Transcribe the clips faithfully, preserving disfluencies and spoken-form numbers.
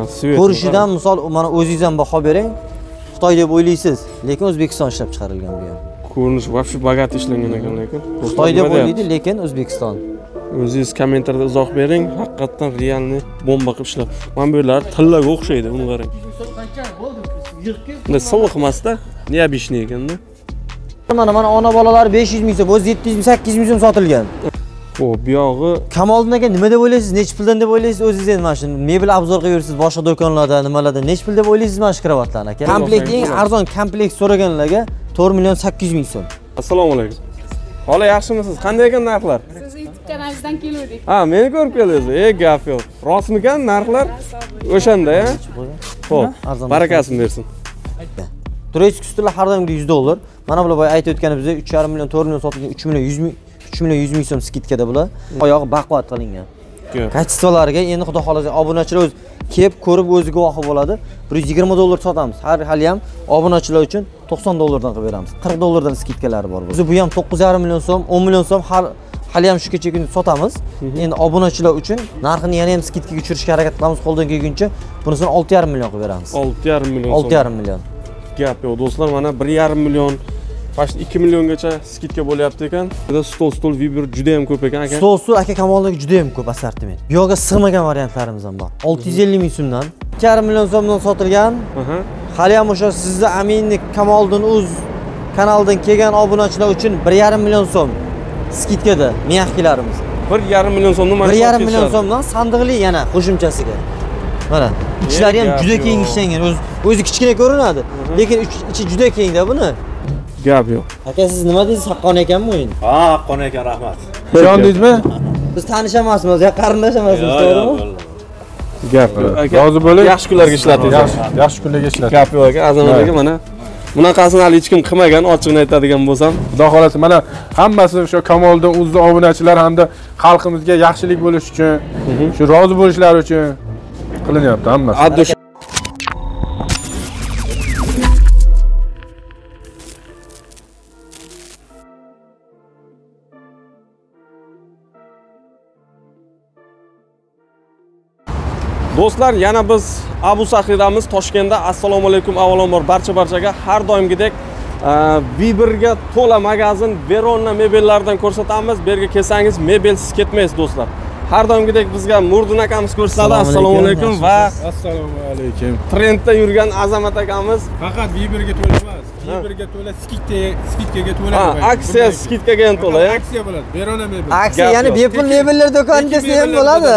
Ko'rishidan misol mana o'zingiz ham baho bering. Xitoy deb o'ylaysiz, lekin O'zbekiston ishlab chiqarilgan bu ham. Ko'rinish вообще bogat ishlangan ekan lekin. Xitoy deb o'ylaydi, lekin O'zbekiston. O'zingiz kommentariyada izoh bering, haqiqatan realni bomba qilib ishlab. Mana bu yerlar tillaga o'xshaydi, uni qarang. Bunda silliq emas-da, neobishniy ekanda. Mana mana ona bolalar besh yuz ming so'm, o'zi yetti yuz ming, sakkiz yuz ming so'm sotilgan. Xo'p, bu yog'i Kamoliddin aka nima deb o'ylaysiz? Nech puldan deb o'ylaysiz o'zingiz endi mana shu mebel obzor qilib yursiz boshqa do'konlarda, nimalarda nech pul deb o'ylaysiz mana shu kravatlarni aka? Komplekt eng arzon komplekt so'raganlarga to'rt million sakkiz yuz ming so'm. Assalomu alaykum. Hola, yaxshimisiz? Qanday ekan narxlar? Siz YouTube kanalingizdan keldik. Ha, meni ko'rib keldingiz. Ey, gap yo'q. Rostmikan narxlar? O'shanda-ya? Xo'p, barakasini bersin. Turistik ustunlar har doimgidek yuz dollar. Mana bular boya aytib o'tganimizda uch yarim million, to'rt million sotilgan uch million yuz ming uch million yuz ming so'm skidkada bular. Oyog'i baquvvat qilingan. Kachistolariga endi xudo xolasa obunachilar o'z kelib ko'rib o'zi guvohi bo'ladi. bir yuz yigirma dollar sotamiz. Har hali ham obunachilar uchun to'qson dollardan qilib beramiz. qirq dollardan skidkalari bor bu. Biz bu ham to'qqiz yarim million so'm, o'n million so'm har hali ham shu kecha kunda sotamiz. Endi obunachilar uchun narxini yana ham skidkaga tushirishga harakat qilamiz qo'ldan kelguncha. Bunisini olti yarim million qilib beramiz. olti yarim million. olti yarim million. Gap yo'q do'stlar, mana bir yarim million, faqat ikki milliongacha skidka bo'lyapti ekan. Burada stol stol Viber juda ham ko'p ekan aka. Stol stol aka Kamoliddinga juda ham ko'p assortiment. Bu yerga sig'magan variantlarimiz ham bor. olti yuz ellik ming so'mdan, ikki yarim million so'mdan sotilgan. Hali ham o'sha sizni Aminni Kamoliddin uz kanalidan kelgan obunachilar uchun bir yarim million so'm skidkada miyahkilarimiz. bir yarim million so'mdan bir yarim million so'mdan sandiqli yana qo'shimchasiga. Mana ichlari ham juda keng ishlangan. O'zi o'zi kichkina ko'rinadi, lekin ichi juda kengda buni. Gap yo'q. Aka siz nima deysiz? Haqqon ekanmi o'yin? Ha, haqqon ekan, rahmat. Ishondingizmi? Biz tanishamasmiz, ya qarindosh emasmiz, to'g'rimi? Gap yo'q. Rozi bo'ling. Yaxshi kunlarga ishlating. Yaxshi kunlarga ishlating. Gap yo'q aka, Azamat aka mana bunaqasini hali hech kim qilmagan, ochiqni aytadigan bo'lsam. Xudo xolasa mana hammasi o'sha Kamoliddin o'zi obunachilar hamda xalqimizga yaxshilik bo'lish uchun, shu rozi bo'lishlari uchun qilinyapti hammasi. Do'stlar, yana biz Abu Sahidamiz Toshkentda. Assalomu alaykum avvalambor barcha-barchaga. Har doimgidek Viberga to'la magazin Verona mebellaridan ko'rsatamiz. Bu yerga kelsangiz mebelsiz ketmaysiz do'stlar. Har doimgidek bizga Nurdin akamiz ko'rsatadi. Assalomu alaykum va assalomu alaykum. Trendda yurgan Azamat akamiz. Faqat Viberga to'la emas, Viberga to'la skidka, skidkaga to'la. Ha, aksiya skidkaga ham to'la. Aksiya bo'ladi. Verona mebel. Aksiya, ya'ni bepul mebellar do'koni desa ham bo'ladi.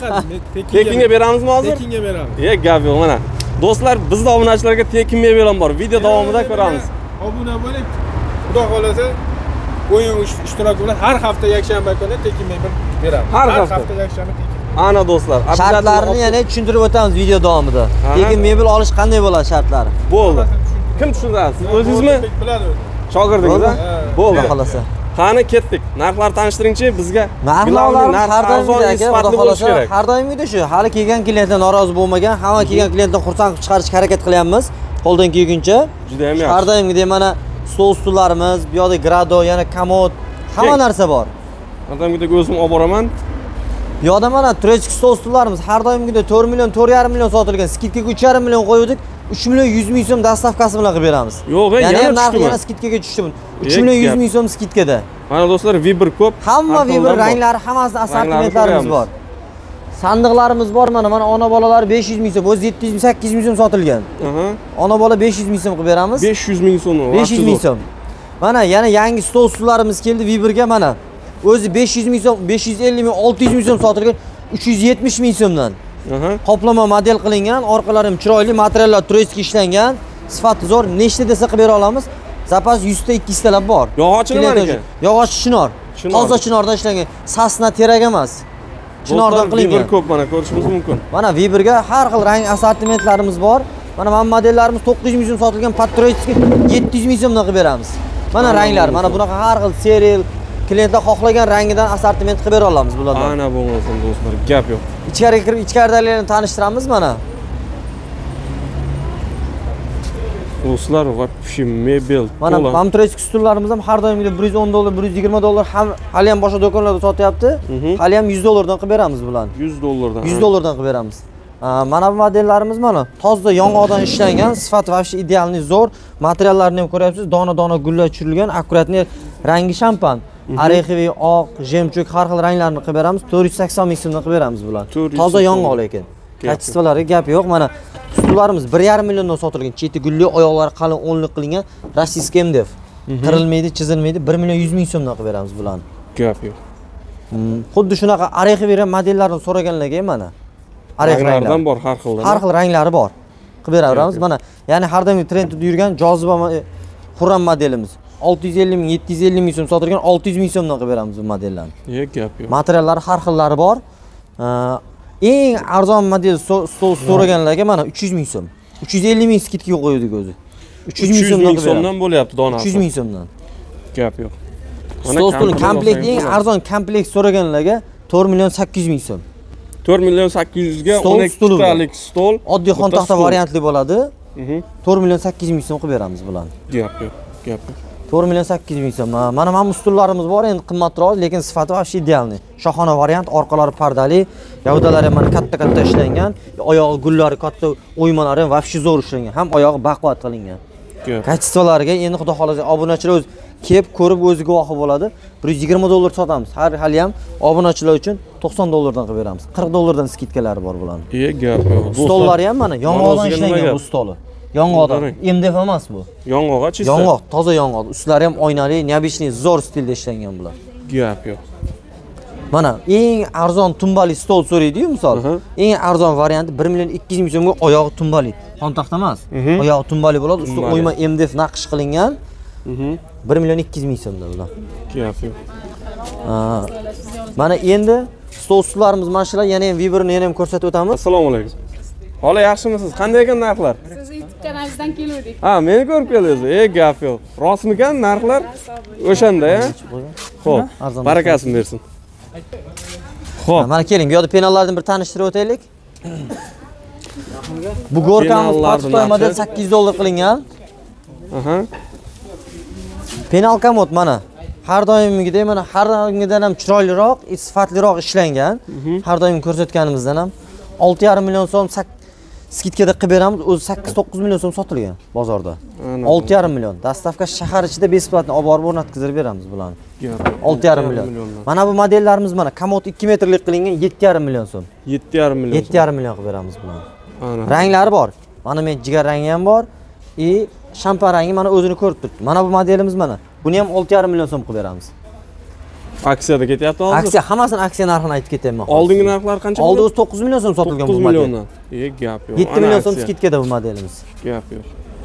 Tekinga beramizmi hozir? Tekinga beramiz. Ye, gap yo'q mana. Do'stlar, bizda obunachilarga tekin mebel ham bor. Video davomida ko'ramiz. Obuna bo'ling. Xudo xolasa o'yin ishtirok bilan har hafta yakshanba kuni tekin mebel beramiz. Har hafta yakshanba tekin. Ana do'stlar, shartlarini yana tushuntirib o'tamiz video davomida. Tekin mebel olish qanday bo'ladi shartlari? Bo'ldi. Kim tushunadi? Siz o'zingizmi? Biladi. Shogirdingiz a? Bo'ldi. Xolasa. Qani ketdik. Narxlar tanishtiringchi bizga. Narxlar har doimgidek sifatli bo'lishi kerak. Har doimgidek shu. Hali kelgan klientlar norozi bo'lmagan, hamma kelgan klientlarni xursand qilib chiqarishga harakat qilyapmiz. Qo'ldan kelguncha. Juda ham yaxshi. Har doimgidek mana stol stullarimiz, bu yoqda grado, yana komod, hamma narsa bor. Har doimgidek o'zim olib boraman. Bu yoqda mana turistik stol stullarimiz har doimgidek to'rt million, to'rt yarim million sotilgan. Skidkaga uch yarim million qo'ydik. uch million yuz ming so'm dastavkasi bilan qilib beramiz. Yo'q, yana narxi yana skidkaga tushdi bu. uch million yuz ming so'm skidkada. Mana do'stlar, Viber ko'p. Hamma Viber ranglari, hammasi assortimentlarimiz bor. Sandiqlarimiz bor mana, mana ona bolalar besh yuz ming so'm, o'zi yetti yuz ming, sakkiz yuz ming so'm sotilgan. Ona bola besh yuz ming so'm qilib beramiz. besh yuz ming so'm. besh yuz ming so'm. Mana yana yangi stol stullarimiz keldi Viberga mana. O'zi besh yuz ming so'm, besh yuz ellik ming, olti yuz ming so'm sotilgan, uch yuz yetmish ming so'mdan. Qoplama model qilingan, orqalari ham chiroyli, materiallar turistik ishlangan, sifati zo'r, nechta desa qilib bera olamiz. Zapas yuz ta ikki yuz talab bor. Yog'och nima ekan? Yog'och chinor. Toza chinordan ishlangan, sasna terak emas. Chinordan qilingan. Viber ko'p mana ko'rishingiz mumkin. Mana Viberga har xil rang assortimentlarimiz bor. Mana mana modellarimiz to'qqiz yuz ming so'm sotilgan, patriotik yetti yuz ming so'mdan qilib beramiz. Mana ranglar, mana bunaqa har xil serial klientlar xohlagan rangidan assortiment qilib bera olamiz bulardan. Ana bo'lmasin do'stlar, gap yo'q. Ichkariga kirib ichkaridaligini tanishtiramiz mana. Do'stlar, вообще mebel. Mana mamturistik stullarimiz ham har doimgidek bir yuz o'n dollar, bir yuz yigirma dollar ham hali ham boshqa do'konlarda sotyapti. Hali ham yuz dollardan qilib beramiz bularni. yuz dollardan. yuz dollardan qilib beramiz. Mana bu modellarimiz mana toza yong'oqdan ishlangan, sifati vobshe idealniy zo'r. Materiallarini ham ko'ryapsiz, dona-dona gullar tushirilgan, akkuratniy rangi shampan. Arexiviy, oq, jemchug har xil ranglarni qilib beramiz. to'rt yuz sakson ming so'mdan qilib beramiz bular. Toza yong'oq lekin. Kachistvalariga gap yo'q. Mana stullarimiz bir yarim milliondan sotilgan. Cheti gulli, oyoqlari qalin o'nlik qilingan rossiyskiy M D F. Qirilmaydi, chizilmaydi. bir million yuz ming so'mdan qilib beramiz bularni. Gap yo'q. Xuddi shunaqa arexiviy modellarni so'raganlarga mana arex ranglardan bor, har xil. Har xil ranglari bor. Qilib beramiz. Mana, ya'ni har doim trendda yurgan joziba Xurram modelimiz. olti yuz ellik ming, yetti yuz ellik ming so'm sotilgan, olti yuz ming so'mdan qilib beramiz bu modellarni. Yo'q, gap yo'q. Materiallari har xillari bor. Eng arzon model stol so'raganlarga mana uch yuz ming so'm. uch yuz ellik ming skidkaga qo'ydik o'zi. uch yuz ming so'mdan bo'lyapti donasi. uch yuz ming so'mdan. Gap yo'q. Stol stolning komplekt eng arzon komplekt so'raganlarga to'rt million sakkiz yuz ming so'm. to'rt million sakkiz yuz ga o'n ikki talik stol. Oddiy xon taxta variantli bo'ladi. to'rt million sakkiz yuz ming so'm qilib beramiz bularni. Gap yo'q, gap yo'q. to'rt million sakkiz yuz ming so'm. Mana mana stullarimiz bor, endi qimmatroq, lekin sifati vobshe idealniy. Shohona variant, orqalari pardali, gavdalari ham mana katta-katta ishlangan, oyog'i gullari katta, o'ymalari ham vobshe zo'r ishlangan, ham oyog'i baquvvat qilingan. Kachistvalariga endi xudo xolasa obunachilar o'zi kelib ko'rib o'zi guvohi bo'ladi. bir yuz yigirma dollar sotamiz. Har hali ham obunachilar uchun to'qson dollardan qilib beramiz. qirq dollardan skidkalari bor bularning. E, gap yo'q. Stollari ham mana yong'oqdan ishlangan bu stoli. Yong'oqdan. M D F emas bu. Yong'oq chista. Yong'oq, toza yong'oq. Ustlari ham oynali, neobычный, zo'r stilda ishlangan bular. Gap yo'q. Mana eng arzon tumbali stol so'raydi-yu, misol. Eng arzon varianti bir million ikki yuz ming so'mga oyog'i tumbali. Xon taxta emas. Oyog'i tumbali bo'ladi, usti o'yma M D F naqsh qilingan. bir million ikki yuz ming so'mda bular. Gap yo'q. Mana endi stol ustlarimiz mana shular, yana ham Viberni yana ham ko'rsatib o'tamiz. Assalomu alaykum. Hola, yaxshimisiz? Qanday ekan narxlar? Siz YouTube kanalingizdan keldik. Ha, meni ko'rib keldingiz. Ey, gap yo'q. Rostmikan narxlar? O'shanda-ya? Xo'p, barakasini bersin. Xo'p. Mana keling, bu yerda penallardan bir tanishtirib o'taylik. Bu gorkamiz Xitoy model sakkiz yuz dollar qilingan. Aha. Penal komod mana har doimgidek mana har doimgidan ham chiroyliroq, sifatliroq ishlangan. Har doim ko'rsatganimizdan ham olti yarim million so'm skidkada qilib beramiz. O'zi sakkiz to'qqiz million so'm sotilgan bozorda. olti yarim million. Dastavka shahar ichida besplatni olib borib o'rnatkizib beramiz bularni. olti yarim million. Mana bu modellarimiz mana komod ikki metrlik qilingan yetti yarim million so'm. yetti yarim million. yetti yarim million qilib beramiz bularni. Ranglari bor. Mana men jigar rangi ham bor. E shampan rangi mana o'zini ko'rib turibdi. Mana bu modelimiz mana. Buni ham olti yarim million so'm qilib beramiz. Aksiyada ketyapti hozir. Aksiya hammasini aksiya narxini aytib ketaman. Oldingi narxlar qancha bo'ldi? Oldi o'zi to'qqiz million so'm sotilgan bu model. to'qqiz milliondan. E, gap yo'q. yetti million so'm skidkada bu modelimiz. Gap yo'q.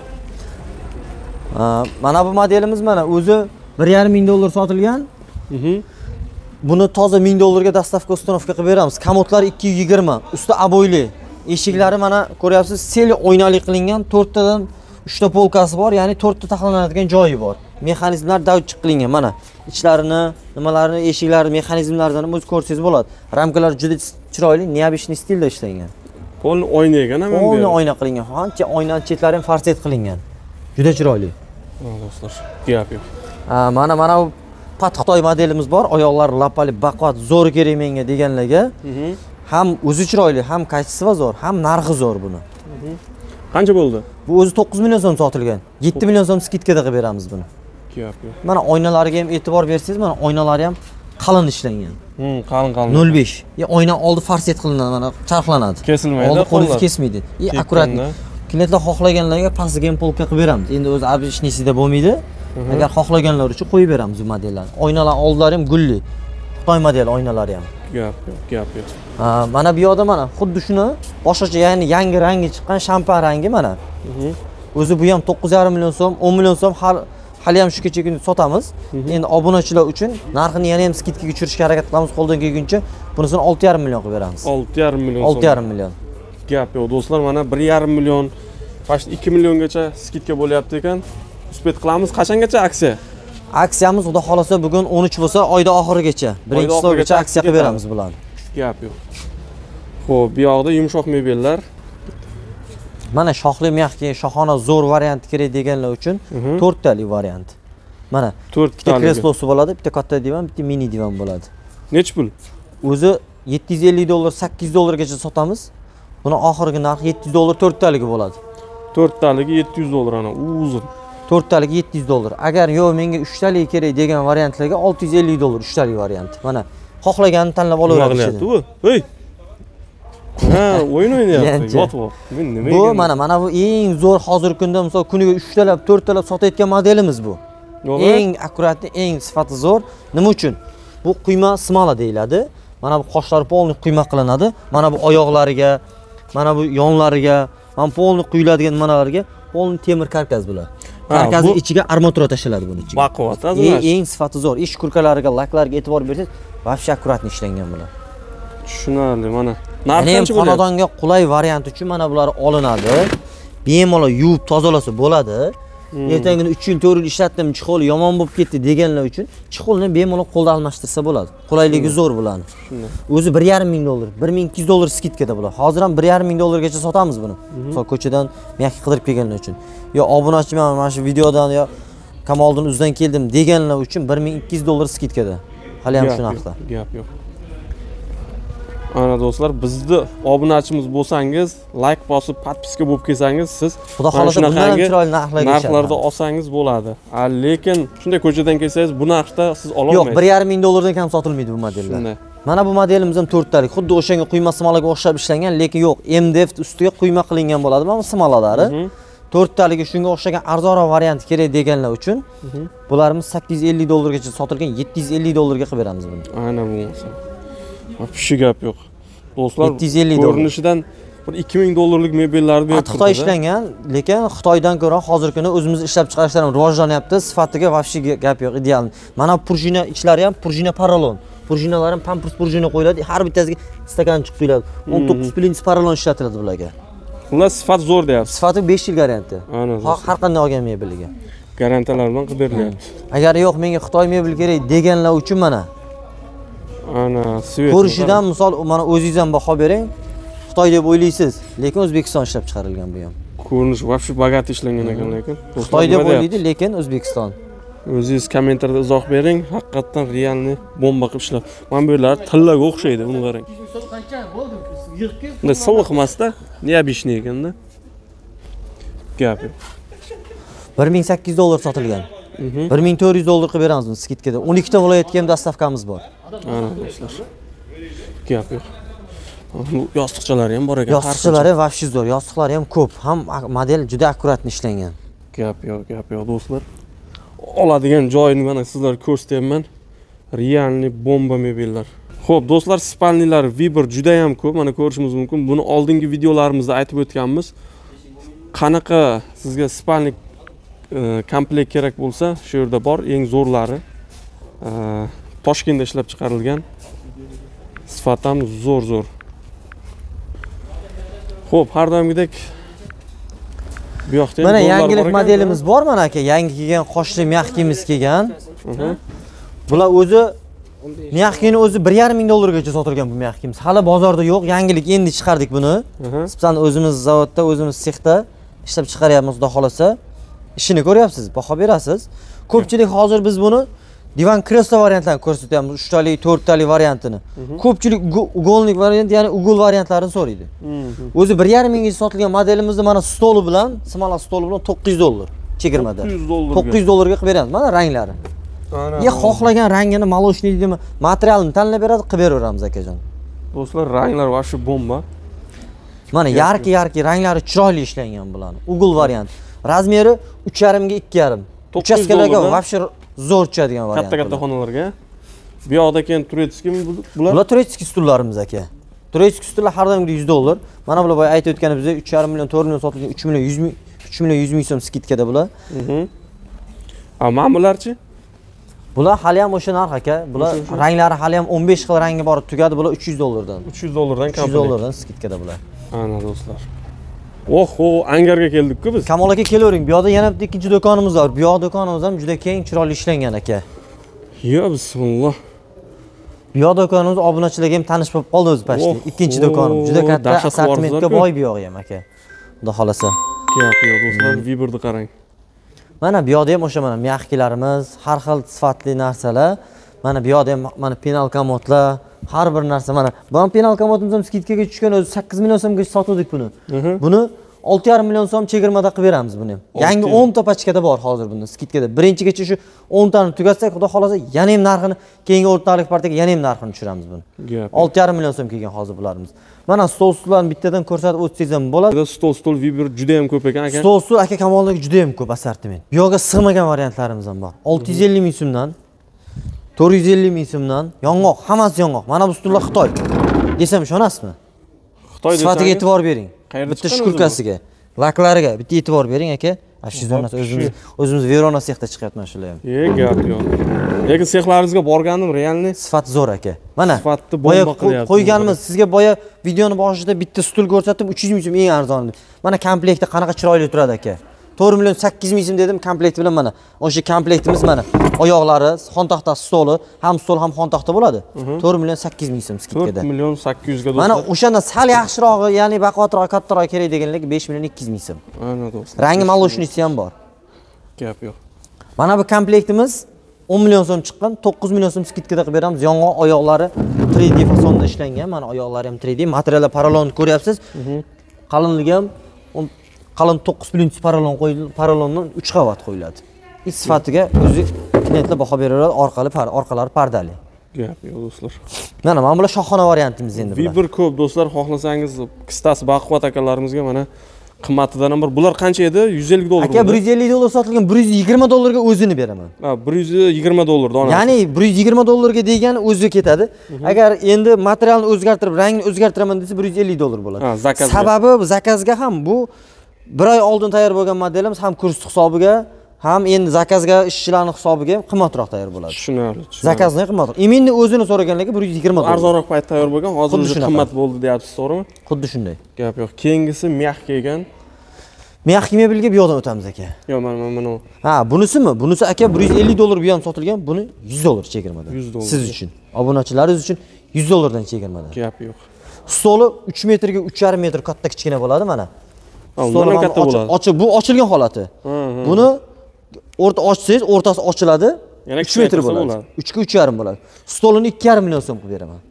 Mana bu modelimiz mana o'zi bir yarim ming dollar sotilgan. Buni toza ming dollarga dastavka uстановka qilib beramiz. Komodlar ikki yuz yigirma, usti aboyli. Eshiklari mana ko'ryapsiz, seli o'ynali qilingan, to'rttadan uchta polkasi bor, ya'ni to'rtta taxlanadigan joyi bor. Mexanizmlar davchiq qilingan mana. Ichlarini, nimalarini, eshiklari, mexanizmlaridan o'z ko'rsangiz bo'ladi. Ramkalar juda chiroyli, neobычный stilda ishlangan. Qo'lni o'ynagan ham bu. Qo'lni oyna qilingan, qancha oynaning chetlari ham farset qilingan. Juda chiroyli. Do'stlar, gap yo'q. Mana mana bu pat Xitoy modelimiz bor, oyoqlari lapali, baquvvat, zo'r kerak menga deganlarga. Ham o'zi chiroyli, ham kachisi zo'r, ham narxi zo'r buni. Qancha bo'ldi? Bu o'zi to'qqiz million so'm sotilgan. yetti million so'm skidkada qilib beramiz buni. Gap yo'q. Mana oynalariga ham e'tibor bersangiz, mana oynalari ham qalin ishlangan. Hmm, qalin qalin. nol besh. Ya oyna oldi farset qilinadi, mana charxlanadi. Kesilmaydi. Oldi qo'lingiz kesmaydi. И akkuratni. Klientlar xohlaganlarga pastiga ham polka qilib beramiz. Endi o'zi обычныйsida bo'lmaydi. Agar xohlaganlar uchun qo'yib beramiz bu modellarni. Oynalar oldilari ham gulli. Xitoy model oynalari ham. Gap yo'q, gap yo'q. Ha, mana bu yoqda mana xuddi shuni boshqacha, ya'ni yangi rangi chiqqan shampan rangi mana. O'zi bu ham to'qqiz yarim million so'm, o'n million so'm hali ham shu kecha kunda sotamiz. Endi obunachilar uchun narxini yana ham skidkaga tushirishga harakat qilamiz qo'ldan kelguncha. Bunisini olti yarim million qilib beramiz. olti yarim million so'm. olti yarim million. Gap yo'q do'stlar, mana bir yarim million, faqat ikki milliongacha skidka bo'lyapti ekan. Uspet qilamiz. Qachongacha aksiya? Aksiyamiz xudo xolasa bugun o'n uch bo'lsa, oyda oxirigacha, birinchi so'gacha aksiya qilib beramiz bularni. Gap yo'q. Xo'p, bu yoqda yumshoq mebellar. Mana shoxli myaxki, shohona zo'r variant kerak deganlar uchun to'rttalik variant. Mana to'rtta kreslosi bo'ladi, bitta katta divan, bitta mini divan bo'ladi. Nech pul? O'zi yetti yuz ellik dollar, sakkiz yuz dollargacha sotamiz. Buni oxirgi narxi yetti yuz dollar to'rttaligi bo'ladi. to'rttaligi yetti yuz dollar ana, u uzun. to'rttaligi yetti yuz dollar. Agar yo menga uchtaligi kerak degan variantlarga olti yuz ellik dollar uchtalik varianti. Mana xohlaganini tanlab olaveradi. Bu, hey. Ha, o'yin o'ynayapti. Yotib. Men nima Bu mana mana bu eng zo'r hozirgi kunda misol kuniga uchtalab, to'rttalab sotayotgan modelimiz bu. Eng akkuratli, eng sifati zo'r. Nima uchun? Bu quyma smola deyiladi. Mana bu qoshlari polni quyma qilinadi. Mana bu oyoqlariga, mana bu yonlariga, mana polni quyiladigan manalarga polni temir karkas bular. Karkasning ichiga armatura tashlanadi buning ichiga. Baquvvat, azizlar. Eng sifati zo'r. Ish kurkalariga, laklarga e'tibor bersangiz, vobshe akkuratni ishlangan bular. Tushunarli, mana. Narxi qancha bo'ladi? Xonadonga qulay variant uchun mana bular olinadi. Bemalol yuvib tozalasa bo'ladi. Ertangi uch yil, to'rt yil ishlatdim, chixoli yomon bo'lib ketdi deganlar uchun chixolni bemalol qo'lda almashtirsa bo'ladi. Qulayligi zo'r bularni. O'zi bir yarim ming dollar, bir ming ikki yuz dollar skidkada bular. Hozir ham bir yarim ming dollargacha sotamiz buni. Misol ko'chadan miyaki qidirib kelganlar uchun. Yo obunachiman mana shu videodan yo Kamoldan uzdan keldim deganlar uchun bir ming ikki yuz dollar skidkada. Hali ham shu narxda. Gap yo'q. Ana do'stlar, bizni obunachimiz bo'lsangiz, like bosib, podpiska bo'lib kelsangiz, siz Xudo xolasa bundan ham chiroyli narxlarga narxlarda olsangiz bo'ladi. A lekin shunday ko'chadan kelsangiz, bu narxda siz ola olmaysiz. Yo'q, bir yarim ming dollardan kam sotilmaydi bu modellar. Mana bu modelimiz ham to'rttalik. Xuddi o'shanga quyma smolaga o'xshab ishlangan, lekin yo'q, M D F ustiga quyma qilingan bo'ladi. Mana smolalari. to'rttaligi shunga o'xshagan arzonroq variant kerak deganlar uchun bularimiz sakkiz yuz ellik dollargacha sotilgan, yetti yuz ellik dollarga qilib beramiz buni. Aynan bu. Pishi gap yo'q. Do'stlar, yetti yuz ellik dollar. Ko'rinishidan bir ikki ming dollarlik mebellarni berib turibdi. Xitoy ishlangan, lekin Xitoydan ko'ra hozirgi kunda o'zimiz ishlab chiqarishlar ham rivojlanyapti. Sifatiga vobshe gap yo'q, ideal. Mana prujina ichlari ham prujina paralon. Prujinalar ham pampers prujina qo'yiladi. Har bittasiga stakanchik quyiladi. o'n to'qqiz pilinch paralon ishlatiladi bularga. Ular sifat zo'r deyapsiz. Sifati besh yil garantiya. Har qanday olgan mebeliga. Garantiyalar bilan qilib berilyapti. Agar yo'q, menga Xitoy mebel kerak deganlar uchun mana ana svet. Ko'rishidan misol mana o'zingiz ham baho bering. Xitoy deb o'ylaysiz, lekin O'zbekiston ishlab chiqarilgan bu ham. Ko'rinish vobshe bogat ishlangan ekan lekin. Xitoy deb o'ylaydi, lekin O'zbekiston. O'zingiz kommentariyada izoh bering. Haqiqatan realni bomba qilib ishlab. Mana bu yerlar tillaga o'xshaydi, uni qarang. Qancha bo'ldi? yig'ib. Bunday silliq emasda, neobishniy ekanda. Gap. bir ming sakkiz yuz dollar sotilgan. bir ming to'rt yuz dollar qilib beramiz buni skidkada. o'n ikkita viloyatga ham dastavkamiz bor. Ana do'stlar. Gap yo'q. Bu yostiqchalari ham bor ekan. Yostiqchalari vobshe zo'r, yostiqlari ham ko'p. Ham model juda akkuratni ishlangan. Gap yo'q, gap yo'q do'stlar. Oladigan joyini mana sizlarga ko'rsatyapman. Realni bomba mebellar. Xo'p, do'stlar, spalnilar Viber juda ham ko'p. Mana ko'rishingiz mumkin. Buni oldingi videolarimizda aytib o'tganmiz. Qanaqa sizga spalnik komplekt kerak bo'lsa, shu yerda bor, eng zo'rlari. Toshkentda ishlab chiqarilgan. Sifat ham zo'r zo'r. Xo'p, har doimgidek bu yoqda mana yangilik modelimiz bor mana aka, yangi kelgan qoshli myaxkimiz kelgan. Bular o'zi myaxkini o'zi bir yarim ming dollargacha sotilgan bu myaxkimiz. Hali bozorda yo'q, yangilik endi chiqardik buni. Spesial o'zimiz zavodda, o'zimiz sexda ishlab chiqaryapmiz, xudo xolasa. Ishini ko'ryapsiz, baho berasiz. Ko'pchilik hozir biz buni divan kreslo variantlarini ko'rsatyapmiz, uchtalik, to'rttalik variantini. Ko'pchilik ugolnik variant, ya'ni ugol variantlarini so'raydi. O'zi bir yarim mingga sotilgan modelimizni mana stoli bilan, smola stoli bilan to'qqiz yuz dollar chegirmada. to'qqiz yuz dollarga qilib beramiz. Mana ranglari. Ya xohlagan rangini, maloshniy deymi, materialini tanlab beradi, qilib beraveramiz akajon. Do'stlar, ranglar vobshe bomba. Mana yarki-yarki ranglari chiroyli ishlangan bularni. Ugol variant. Razmeri uch yarim ga ikki yarim. Uchastkalarga vobshe zo'r tushadigan variant. Katta-katta xonalarga. Bu yoqda keyin turetskimi bular? Bular turetski stullarimiz aka. Turetski stullar har doimgidek yuz dollar. Mana bular boya aytib o'tganimizdek uch yarim million, to'rt million sotilgan, uch million yuz ming, uch million yuz ming so'm skidkada bular. Mhm. A mana bularchi? Bular hali ham o'sha narx aka. Bular ranglari hali ham o'n besh xil rangi bor, tugadi. Bular uch yuz dollardan. uch yuz dollardan komplekt. uch yuz dollardan skidkada bular. Ana do'stlar. Oho, angarga keldik-ku biz. Kamol aka kelavering. Bu yoqda yana bitta ikkinchi do'konimiz bor. Bu yoq do'konimiz ham juda keng, chiroyli ishlangan aka. Ya bismillah. Bu yoq do'konimiz obunachilarga ham tanish bo'lib qoldi o'zi pashti. Ikkinchi do'konimiz juda katta assortimentga boy bu yoq ham aka. Xudo xolasa. Gap yo'q do'stlar, Viberni qarang. Mana bu yoqda ham o'sha mana myaxkilarimiz, har xil sifatli narsalar. Mana bu yoqda ham mana penal komodlar, har bir narsa mana. Bu ham penal komodimiz ham skidkaga tushgan, o'zi sakkiz million so'mga sotdik buni. Buni olti yarim million so'm chegirmada qilib beramiz buni ham. Yangi o'n ta pachkada bor hozir bunda skidkada. Birinchigacha shu o'n tani tugatsak, xudo xolasa yana ham narxini keyingi o'rtalik partiyaga yana ham narxini tushiramiz buni. olti yarim million so'm kelgan hozir bularimiz. Mana stol stullarni bittadan ko'rsatib o'tsangiz ham bo'ladi. Stol stul Viber juda ham ko'p ekan aka. Stol stul aka Kamoldagi juda ham ko'p assortiment. Bu yoqqa sig'magan variantlarimiz ham bor. olti yuz ellik ming so'mdan, to'rt yuz ellik ming so'mdan yong'oq, hammasi yong'oq. Mana bu stullar Xitoy. Desam ishonasizmi? Xitoy desam. Sifatiga e'tibor bering. Qayerda Bitta shkulkasiga, laklariga bitta e'tibor bering aka. Shu zonasi o'zimiz o'zimiz Verona sexda chiqyapman shular ham. E, gap yo'q. Lekin sexlaringizga borgandim, realniy sifat zo'r aka. Mana sifatni bomba qilyapti. Qo'yganimiz sizga boya videoni boshida bitta stul ko'rsatdim, uch yuz ming so'm eng arzoni. Mana komplektda qanaqa chiroyli turadi aka. to'rt million sakkiz ming so'm dedim komplekt bilan mana. O'sha komplektimiz mana. Oyoqlari, xon taxtasi stoli, ham stol ham xon taxta bo'ladi. to'rt million sakkiz ming so'm skidkada. to'rt million sakkiz yuz ga do'stlar. Mana o'shandan sal yaxshirog'i, ya'ni baquvvatroq, kattaroq kerak deganlarga besh million ikki yuz ming so'm. Ana do'stlar. Rangi moloshnisi ham bor. Gap yo'q. Mana bu komplektimiz o'n million so'm chiqqan, to'qqiz million so'm skidkada qilib beramiz. Yong'oq oyoqlari три D fasonda ishlangan. Mana oyoqlari ham три D, materiallar parallon ko'ryapsiz. Qalinligi ham qalin to'qqiz plyus parallon qo'yildi, parallondan uch qavat qo'yiladi. Ish sifatiga o'zi klientlar baho beraveradi, orqali orqalari pardali. Gap yo'q do'stlar. Mana mana bular shohona variantimiz endi bular. Viber ko'p do'stlar, xohlasangiz qistasi baquvvat akalarimizga mana qimmatidan ham bor. Bular qancha edi? yuz ellik dollar. Aka bir yuz ellik dollar sotilgan, bir yuz yigirma dollarga o'zini beraman. Ha, bir yuz yigirma dollar donasi. Ya'ni bir yuz yigirma dollarga degan o'zi ketadi. Agar endi materialni o'zgartirib, rangini o'zgartiraman desa bir yuz ellik dollar bo'ladi. Ha, zakazga. Sababi bu zakazga ham bu bir oy oldin tayyor bo'lgan modelimiz ham kurs hisobiga, ham endi zakazga ishchilarning hisobiga ham qimmatroq tayyor bo'ladi. Tushunarli. Zakazning qimmatroq. Endi o'zini so'raganlarga bir yuz yigirma dollar. Arzonroq payt tayyor bo'lgan, hozir o'zi qimmat bo'ldi deyapsiz, to'g'rimi? Xuddi shunday. Gap yo'q. Keyingisi mягкий ekan. Mягкий mebelga bu yoqdan o'tamiz aka. Yo'q, mana mana bu. Ha, bunisimi? Bunisi aka bir yuz ellik dollar bu ham sotilgan. Buni yuz dollar chegirmada. yuz dollar. Siz uchun, obunachilaringiz uchun yuz dollardan chegirmada. Gap yo'q. Stoli uch metrga uch yarim metr katta kichkina bo'ladi mana. Stol ham katta bo'ladi. Ochiq, bu ochilgan holati. Buni o'rta ochsangiz, o'rtasi ochiladi. Yana uch metr bo'ladi. uch ga uch yarim bo'ladi. Stolini ikki yarim million so'm qilib beraman.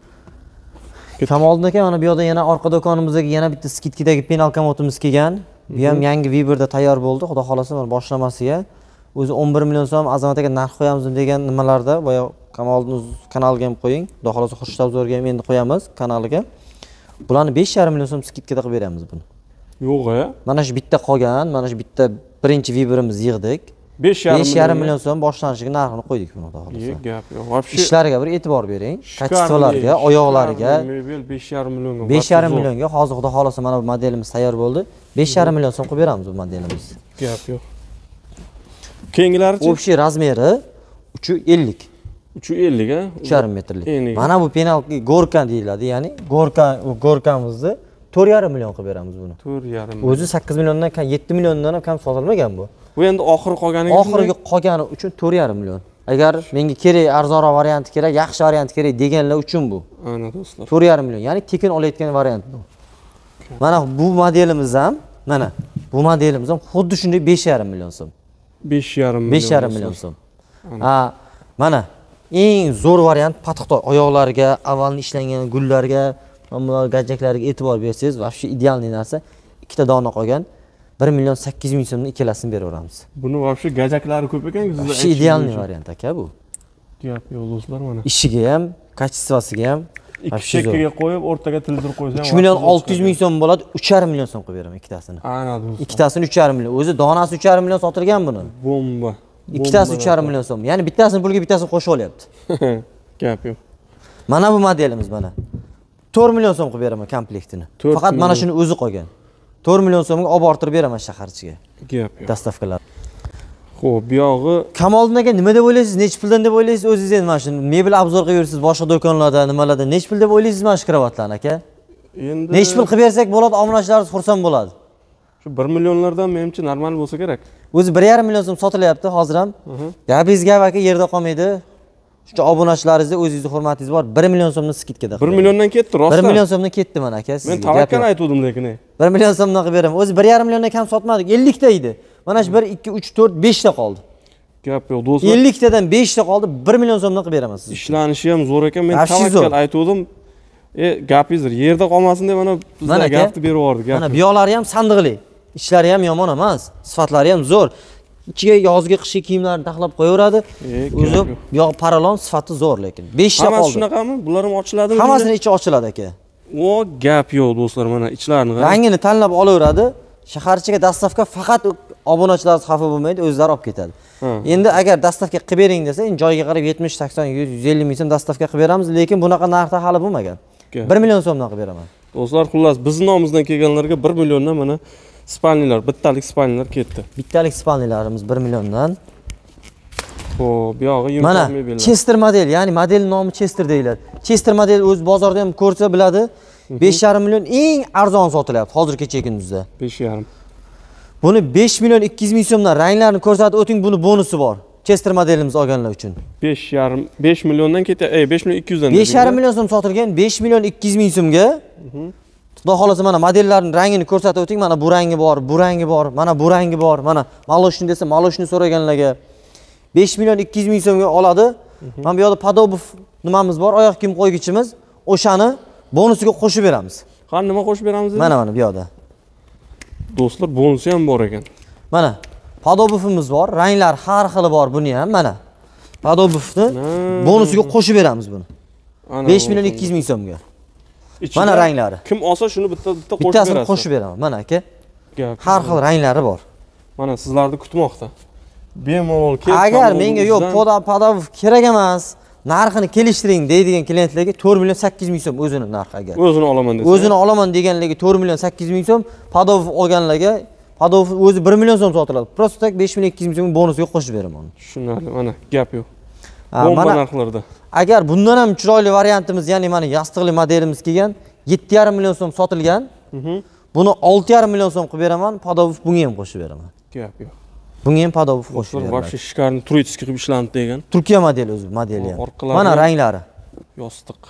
Kamoliddin aka, mana bu yoqda yana orqa do'konimizga yana bitta skidkadagi penal komodimiz kelgan. Bu ham yangi Viberda tayyor bo'ldi. Xudo xolasa mana boshlamasiga. O'zi o'n bir million so'm Azamat aka narx qo'yamiz degan nimalarda, boya Kamoliddin kanaliga ham qo'ying. Xudo xolasa Xurshid Abzorga ham endi qo'yamiz kanaliga. Bularni besh yarim million so'm skidkada qilib beramiz buni. Yo'q-a. Mana shu bitta qolgan, mana shu bitta birinchi Viberimiz yig'dik. besh yarim million so'm boshlanishiga narxini qo'ydik buni, xudo xolasa. Gap yo'q. Вообще ishlariga bir e'tibor bering. Kachistolariga, oyoqlariga mebel besh yarim millionga. besh yarim millionga hozir xudo xolasa mana bu modelimiz tayyor bo'ldi. besh yarim million so'm qilib beramiz bu modelimiz. Gap yo'q. Keyingilarichi? Общий razmeri uch yuz ellik. uch yuz ellik a? uch yarim metrlik. Mana bu penal gorka deyiladi, ya'ni gorka gorkamizni to'rt yarim million qilib beramiz buni. to'rt yarim. O'zi sakkiz milliondan kam, yetti milliondan ham kam sotilmagan bu. Bu endi oxiri qolganiga. Oxirgi qolgani uchun to'rt yarim million. Agar menga kerak, arzonroq varianti kerak, yaxshi varianti kerak deganlar uchun bu. Ana do'stlar. to'rt yarim million, ya'ni tekin olayotgan variant bu. Mana bu modelimiz ham, mana bu modelimiz ham xuddi shunday besh yarim million so'm. besh yarim million. besh yarim million so'm. Ha, mana eng zo'r variant patiqtoy oyoqlariga, avvalni ishlangan gullarga, mana gajaklarga e'tibor bersangiz, vobshe idealniy narsa. Ikkita dona qolgan. bir million sakkiz yuz ming so'mni ikkalasini beraveramiz. Buni vobshe gajaklari ko'p ekan, sizlar. Vobshe idealniy variant aka bu. Gap yo'q do'stlar, mana. Ishiga ham, kachestvasiga ham ikki chekkaga qo'yib, o'rtaga tildirib qo'ysam, uch million olti yuz ming so'm bo'ladi, uch yarim million so'm qilib beraman ikkitasini. Ana do'stlar. Ikkitasini uch yarim million. O'zi donasi uch yarim million sotilgan buni. Bomba. Ikkitasi uch yarim million so'm. Ya'ni bittasini pulga bittasini qo'shib olyapti. Gap yo'q. Mana bu modelimiz mana. to'rt million so'm qilib beraman komplektini. Faqat mana shuni o'zi qolgan. to'rt million so'mga olib orttirib beraman shahar ichiga. Gap yo'q. Dastavkalar. Xo'p, bu yog'i Kamoliddin aka nima deb o'ylaysiz? Nech puldan deb o'ylaysiz? O'zingiz endi mana shuni mebel obzor qilib yursiz boshqa do'konlarda, nimalarda nech pul deb o'ylaysiz mana shu kravatlarni aka? endi Nech pul qilib bersak bo'ladi, obunachilarimiz xursand bo'ladi. Shu bir millionlardan menimcha normal bo'lsa kerak. O'zi bir yarim million so'm sotilyapti hozir ham. Gapingiz gap aka, yerda qolmaydi. Shuncha obunachilaringizda o'zingizni hurmatingiz bor. bir million so'mdan skidkada. bir milliondan ketdi, rostdan. bir million so'mdan ketdi mana aka sizga. Men tavakkal aytdim lekin. bir million so'mdan qilib beraman. O'zi bir yarim milliondan kam sotmadik, ellik ta edi. Mana shu bir, ikki, uch, to'rt, besh ta qoldi. Gap yo'q do'stlar. ellik tadan besh ta qoldi, bir million so'mdan qilib beraman sizga. Ishlanishi ham zo'r ekan. Men Вообще zo'r. tavakkal aytgandim. E, gapingizdir. Yerda qolmasin deb mana bizga Mana aka, gapni berib yubordi. Gap. Mana bu yoqlari ham sandiqli. Ishlari ham yomon emas, sifatlari ham zo'r. Ichiga yozgi qishki kiyimlarni taxlab qo'yaveradi. O'zi bu yoq paralon sifati zo'r lekin. besh ta Hammasi qoldi. shunaqami? Bular ham ochiladimi? Hammasini ichi ochiladi aka. O gap yo'q do'stlar, mana ichlarini qarang. Rangini tanlab olaveradi. Shahar ichiga dastavka faqat obunachilar xafa bo'lmaydi, o'zlari olib ketadi. Endi agar dastavka qilib bering desa, endi joyiga qarab yetmish, sakson, yuz, yuz ellik ming so'm dastavka qilib beramiz, lekin bunaqa narxda hali bo'lmagan. bir million so'mdan qilib beraman. Do'stlar, xullas bizning nomimizdan kelganlarga bir milliondan mana spalnilar, bittalik spalnilar ketdi. Bittalik spalnilarimiz bir milliondan. Xo'p, bu yog'i yumshoq Mana mebellar. Chester model, ya'ni model nomi Chester deyiladi. Chester model o'z bozorda ham ko'rsa biladi. besh yarim million eng arzon sotilyapti hozir kecha kunduzda. besh yarim. Buni besh million ikki yuz ming so'mdan ranglarni ko'rsatib o'ting, buni bonusi bor. Chester modelimiz olganlar uchun. besh yarim, besh milliondan ketdi. Ey, besh million ikki yuz dan. besh yarim million so'm sotilgan, besh million ikki yuz ming so'mga. Xudo xolasa mana modellarning rangini ko'rsatib o'ting. Mana bu rangi bor, bu rangi bor, mana bu rangi bor. Mana maloshni desa, maloshni so'raganlarga besh million ikki yuz ming so'mga oladi. Mana bu yerda Padobov nimamiz bor, oyoq kiyim qo'ygichimiz. O'shani bonusiga qo'shib beramiz. Qani nima qo'shib beramiz? Mana mana bu yerda. Do'stlar, bonusi ham bor ekan. Mana Padobovimiz bor, ranglar har xili bor buni ham mana. Padobovni bonusiga qo'shib beramiz buni. besh million ikki yuz ming so'mga. Mana ranglari. Kim olsa shuni bitta bitta qo'shib Bittasini berasiz. qo'shib beraman. Mana aka. Gap. Har xil ranglari bor. Mana sizlarni kutmoqda. Bemalol kelib. Agar menga yo'q, Padobov kerak emas, narxini kelishtiring deydigan klientlarga to'rt million sakkiz yuz ming so'm o'zini narxi agar. O'zini olaman desa. O'zini olaman deganlarga to'rt million sakkiz yuz ming so'm, Padobov olganlarga Padobov o'zi bir million so'm sotiladi. Prosta tak besh million ikki yuz ming so'm bonusiga qo'shib beraman. Tushunarli, mana gap yo'q. Bomba narxlarda. Agar bundan ham chiroyli variantimiz, ya'ni mana yostiqli modelimiz kelgan, yetti yarim million so'm sotilgan. Buni olti yarim million so'm qilib beraman, Padobov bunga ham qo'shib beraman. Gap yo'q. Bunga ham Padobov qo'shib beraman. Вообще shkarni turitskiy qilib ishlanib degan. Turkiya modeli o'zi, modeli ham. Mana ranglari. Yostiq.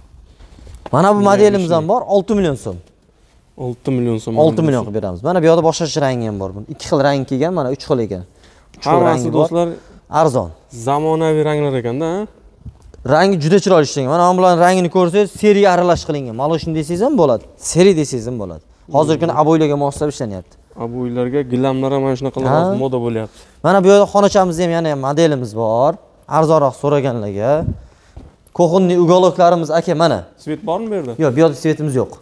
Mana bu modelimiz ham bor, olti million so'm. olti million so'm. olti million qilib beramiz. Mana bu yerda boshqa rangi ham bor buni. ikki xil rang kelgan, mana uch xil ekan. uch xil rangi bor. Do'stlar, arzon. Zamonaviy ranglar ekanda, ha? Rangi juda chiroyli ishlangan. Mana bularning rangini ko'rsangiz, seriya aralash qilingan. Maloshni desangiz ham bo'ladi, seri desangiz ham bo'ladi. Hozirgi kunda aboylarga moslab ishlanyapti. Aboylarga gilamlar ham mana shunaqa moda bo'lyapti. Mana bu yerda xonachamiz ham yana modelimiz bor. Arzonroq so'raganlarga. Ko'xinli ugoloklarimiz aka mana. Svet bormi bu yerda? Yo'q, bu yerda svetimiz yo'q.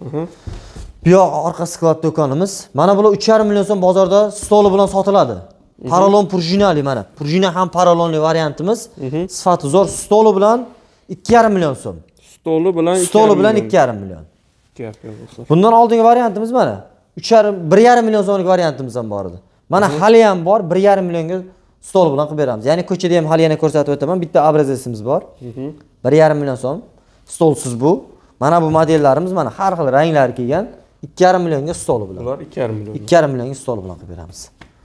Bu yoq orqa sklad do'konimiz. Mana bular uch yarim million so'm bozorda stoli bilan sotiladi. Paralon prujinali mana. Prujina ham paralonli variantimiz. Sifati zo'r. Stoli bilan ikki yarim million so'm. Stoli bilan Stoli bilan ikki yarim million. Gap yo'q do'stlar. Bundan oldingi variantimiz mana. uch yarim bir yarim million so'mlik variantimiz ham bor edi. Mana hali ham bor, bir yarim millionga stol bilan qilib beramiz. Ya'ni ko'chada ham hali yana ko'rsatib o'taman. Bitta obrazesimiz bor. bir yarim million so'm. Stolsiz bu. Mana bu modellarimiz mana har xil ranglar kelgan. ikki yarim millionga stol bilan. Bular ikki yarim million. ikki yarim millionga stol bilan qilib beramiz.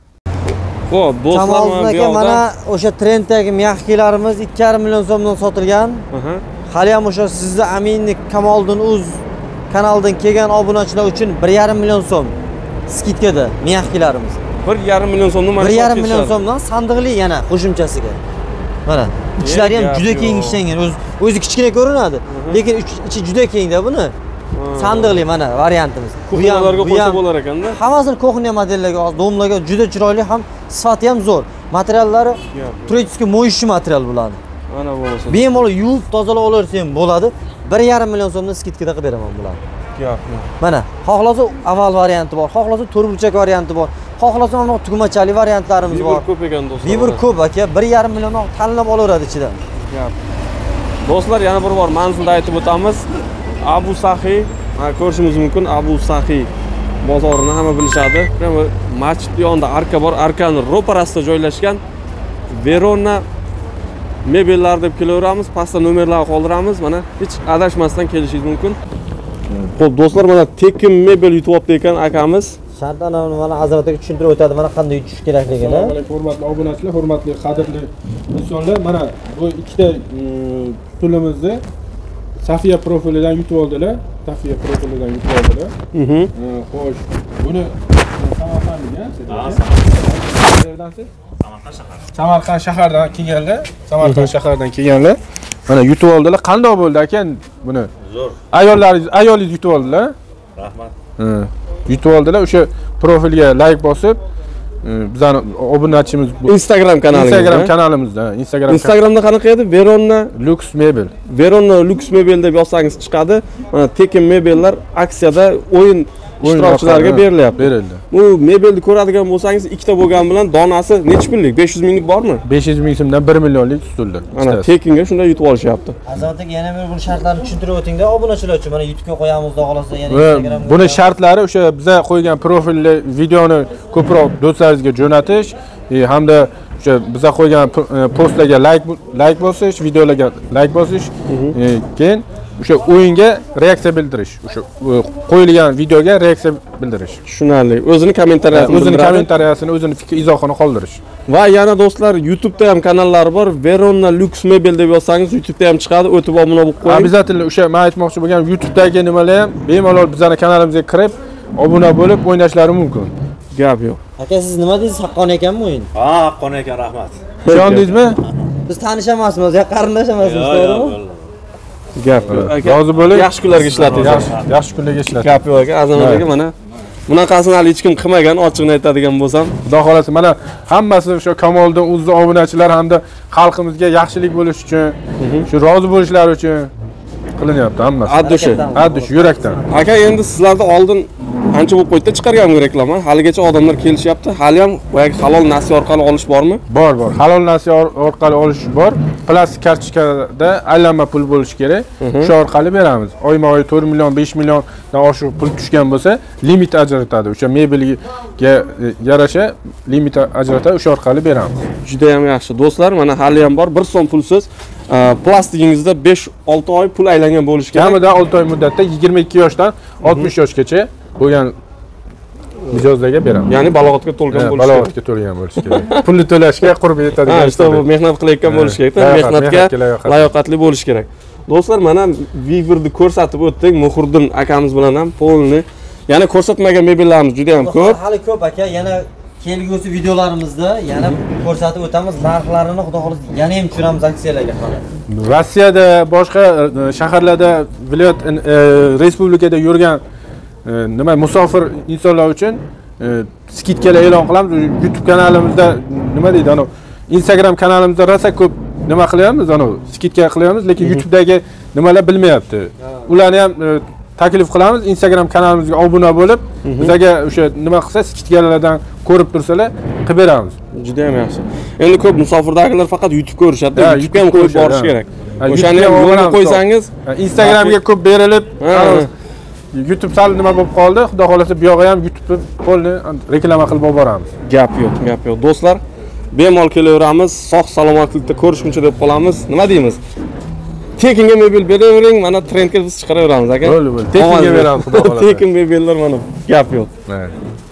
Xo'p, do'stlar, mana bu yoqda mana o'sha trenddagi myaxkilarimiz ikki yarim million so'mdan sotilgan. Hali ham o'sha sizni Aminnik Kamoliddin Uz kanaldan kelgan obunachilar uchun bir yarim million so'm skidkada myaxkilarimiz. bir yarim million so'mdan bir yarim million so'mdan sandiqli yana qo'shimchasiga. Mana ichlari ham juda keng ishlangan. O'zi o'zi kichkina ko'rinadi, lekin ichi juda kengda buni. Sandiqli mana variantimiz. Kuxnalarga qo'ysa bo'lar ekanda. Hammasini kuxnya modellarga, domlarga juda chiroyli, ham sifati ham zo'r. Materiallari turitskiy mo'yishi material bularni. Mana bo'lsa. Bemalol yuvib tozalab olaversa ham bo'ladi. bir yarim million so'mdan skidkada qilib beraman bularni. Gapmi. Mana xohlasa oval varianti bor, xohlasa to'rtburchak varianti bor, xohlasa mana tugmachali variantlarimiz bor. Bir ko'p ekan do'stlar. Bir ko'p aka, bir yarim million tanlab olaveradi ichidan. Gap. Do'stlar, yana bir bor manzilni aytib o'tamiz. Abu Sahiy, ko'rishingiz mumkin, Abu Sahiy bozorini hamma bilishadi. Mana masjid yonida arka bor, arkaning ro'parasida joylashgan Verona mebellar deb kelaveramiz, pastda nomerlarni qoldiramiz. Mana hech adashmasdan kelishingiz mumkin. Xo'p, do'stlar, mana Tekin mebel yutyapti ekan akamiz. Shartdan mana Hazrat aka tushuntirib o'tadi, mana qanday yutish kerakligini. Assalomu alaykum, hurmatli obunachilar, hurmatli qadrli insonlar. Mana bu ikkita stulimizni Safiya profilidan yutib oldilar. Safiya profilidan yutib oldilar. Mhm. Xo'sh, buni Samarqandga, siz? Qayerdansiz? Samarqand Samarqand shahardan kelganlar, Samarqand shahardan kelganlar. Mana yutib oldilar. Qanday bo'ldi aka buni? Zo'r. Ayollaringiz, ayolingiz yutib oldilar. Rahmat. Ha. Yutib oldilar. O'sha profilga like bosib, bizani obunachimiz bu. Instagram kanalimizda. Instagram kanalimizda. Instagram. Instagramda qanaqa edi? Verona Lux Mebel. Verona Lux Mebel deb yozsangiz chiqadi. Mana tekin mebellar aksiyada o'yin ishtirokchilariga berilyapti. Berildi. Bu mebelni ko'radigan bo'lsangiz, ikkita bo'lgan bilan donasi necha pullik? besh yuz minglik bormi? besh yuz ming so'mdan bir millionlik tutildi. Mana tekinga shunday yutib olishyapti. Azatga yana bir bu shartlarni tushuntirib o'tingda obunachilar uchun. Mana YouTube'ga qo'yamiz, xudo xolasa yana Instagramga. Buni shartlari o'sha biza qo'ygan profilli videoni ko'proq do'stlaringizga jo'natish hamda o'sha biza qo'ygan postlarga like like bosish, videolarga like bosish, keyin o'sha o'yinga reaksiya bildirish, o'sha qo'yilgan videoga reaksiya bildirish. Tushunarli. O'zini kommentariyasini o'zini kommentariyasini, o'zini fikr izohini qoldirish. Va yana do'stlar, YouTube'da ham kanallari bor. Verona Lux Mebel deb yozsangiz YouTube'da ham chiqadi. O'tib obuna bo'lib qo'ying. Обязательно o'sha men aytmoqchi bo'lgan YouTube'dagi nimalar ham bemalol bizning kanalimizga kirib, obuna bo'lib o'ynashlari mumkin. Gap yo'q. Aka siz nima deysiz? Haqqon ekanmi o'yin? Ha, haqqon ekan, rahmat. Tushundingizmi? Biz tanish emasmiz, ya qarindosh emasmiz, to'g'rimi? Gap. Rozi bo'ling. Yaxshi kunlarga ishlating. Yaxshi kunlarga ishlating. Gap yo'q aka, Azamat aka mana bunaqasini hali hech kim qilmagan, ochiqni aytadigan bo'lsam. Xudo xolasa mana hammasi o'sha Kamoliddin Uzzi obunachilar hamda xalqimizga yaxshilik bo'lish uchun, shu rozi bo'lishlari uchun qilinyapti hammasi. Addushi. Addushi yurakdan. Aka, endi sizlarda oldin ancha bo'lib qo'ydi, chiqarganmi reklama? Haligacha odamlar kelishyapti. Hali ham boyagi halol nasiya orqali olish bormi? Bor, bor. Halol nasiya orqali olish bor. Plastik kartochkada aylanma pul bo'lishi kerak. Shu orqali beramiz. Oyma-oy to'rt million, besh milliondan oshiq pul tushgan bo'lsa, limit ajratadi. O'sha mebelga yarasha limit ajratadi, o'sha orqali beramiz. Juda ham yaxshi. Do'stlar, mana hali ham bor, bir so'm pulsiz plastigingizda besh olti oy pul aylangan bo'lishi kerak. Kamida olti oy muddatda yigirma ikki yoshdan oltmish yoshgacha bo'lgan mijozlarga beramiz. Ya'ni balog'atga to'lgan bo'lishi kerak. Balog'atga to'lgan bo'lishi kerak. Pulni to'lashga qurbi yetadigan. Ha, işte bu mehnat qilayotgan bo'lishi kerak. Mehnatga layoqatli bo'lishi kerak. Do'stlar, mana Viberni ko'rsatib o'tdik. Muhriddin akamiz bilan ham polni. Yana ko'rsatmagan mebellarimiz juda ham ko'p. Hali ko'p aka, yana kelgusi videolarimizda yana ko'rsatib o'tamiz. Narxlarini xudo xolasa yana ham tushiramiz aksiyalarga hali. Rossiyada, boshqa shaharlarda, viloyat, respublikada yurgan nima musofir insonlar uchun skidkalar e'lon qilamiz. YouTube kanalimizda nima deydi, ana Instagram kanalimizda rosa ko'p nima qilyapmiz, ana skidka qilyapmiz, lekin YouTube'dagi nimalar bilmayapti. Ularni ham taklif qilamiz. Instagram kanalimizga obuna bo'lib, bizga o'sha nima qilsa, skidkalardan ko'rib tursalar, qilib beramiz. Juda ham yaxshi. Endi ko'p musofirdagilar faqat YouTube ko'rishadi. YouTube'ga ham qo'yib borish kerak. O'shani ham yo'lga qo'ysangiz, Instagramga ko'p berilib, YouTube sal nima bo'lib qoldi. Xudo xolasa bu yo'g'i ham YouTube polni reklama qilib boramiz. Gap yo'q, gap yo'q. Do'stlar, bemalol kelaveramiz, sog' salomatlikda ko'rishguncha deb qolamiz. Nima deymiz? Tekinga mebel beravering, mana trendga biz chiqaraveramiz aka. Bo'ldi, bo'ldi. Tekinga beramiz, xudo xolasa. Tekin mebellar mana gap yo'q. Evet.